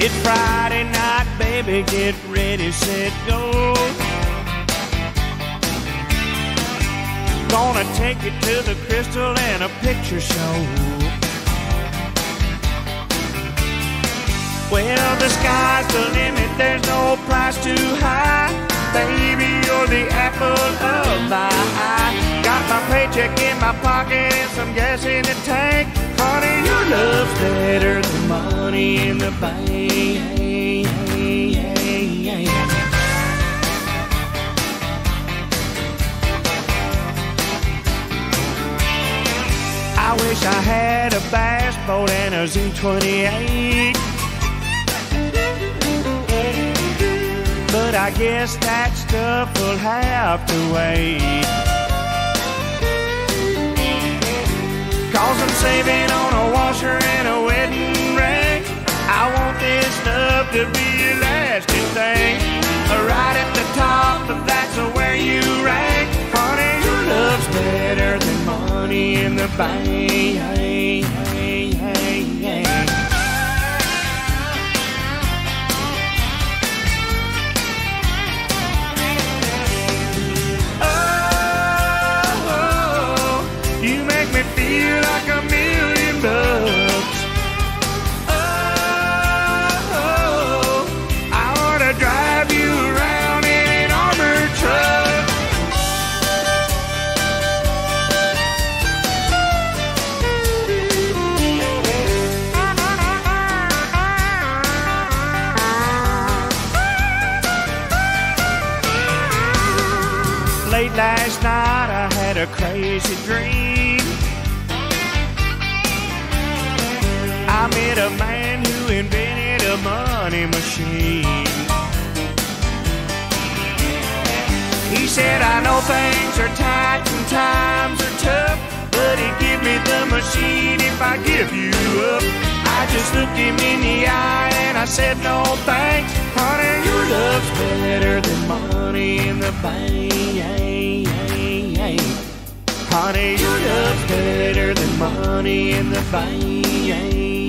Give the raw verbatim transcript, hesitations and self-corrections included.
It's Friday night, baby, get ready, set, go. Gonna take you to the Crystal and a picture show. Well, the sky's the limit, there's no price too high. Baby, you're the apple of my eye. Got my paycheck in my pocket and some gas in the tank. Honey, your love's better than money in the bank. I wish I had a bass boat and a Z twenty-eight, but I guess that stuff will have to wait. Cause I'm saving on a washer and a wedding ring. I want this stuff to be a lasting thing. Right at the top, that's where you rank. Honey, your love's better than money in the bank. Oh, you make me feel like a million bucks. Oh, I wanna drive you around in an armored truck. Late last night I had a crazy dream. I met a man who invented a money machine. He said, I know things are tight and times are tough, but he'd give me the machine if I give you up. I just looked him in the eye and I said, no thanks. Honey, your love's better than money in the bank. Honey, your love's better than money in the bank.